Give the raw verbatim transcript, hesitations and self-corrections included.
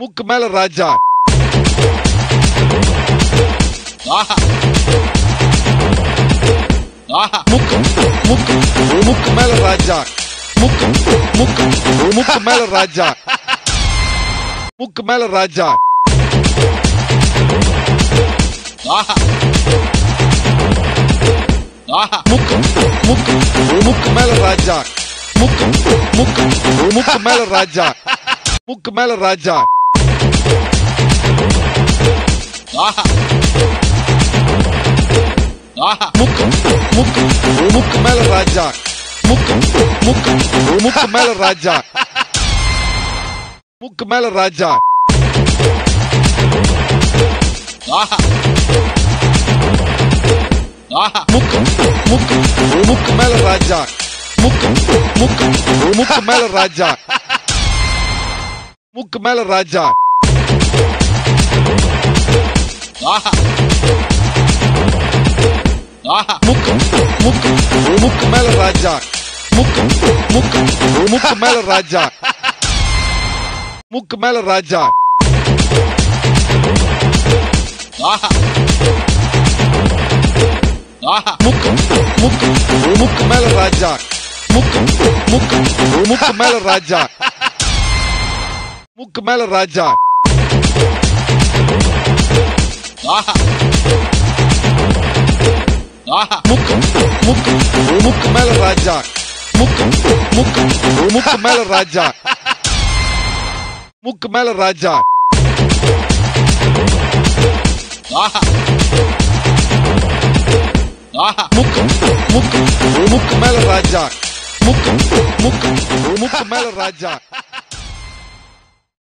மூக்கு மேல ராஜா. ஆஹா ஆஹா மூக்கு மூக்கு மூக்கு மேல ராஜா. மூக்கு மூக்கு மூக்கு மேல ராஜா. மூக்கு மேல ராஜா. ஆஹா ஆஹா மூக்கு மூக்கு மூக்கு மேல ராஜா. மூக்கு மூக்கு மூக்கு மேல ராஜா. மூக்கு மேல ராஜா. ஆஹா ஆஹா மூக்கு மூக்கு மூக்கு மேல ராஜா. மூக்கு மூக்கு மூக்கு மேல ராஜா. மூக்கு மேல ராஜா. ஆஹா ஆஹா மூக்கு மூக்கு மூக்கு மேல ராஜா. மூக்கு மூக்கு மூக்கு மேல ராஜா. மூக்கு மேல ராஜா. ஆஹா ஆஹா மூக்கு மூக்கு மூக்கு மேல ராஜா. மூக்கு மூக்கு மூக்கு மேல ராஜா. மூக்கு மேல ராஜா. ஆஹா ஆஹா மூக்கு மூக்கு மூக்கு மேல ராஜா. மூக்கு மூக்கு மூக்கு மேல ராஜா. மூக்கு மேல ராஜா. ஆஹா ஆஹா மூக்கு மூக்கு மூக்கு மேல ராஜா. மூக்கு மூக்கு மூக்கு மேல ராஜா. மூக்கு மேல ராஜா. ஆஹா ஆஹா மூக்கு மூக்கு மூக்கு மேல ராஜா. மூக்கு மூக்கு மூக்கு மேல ராஜா.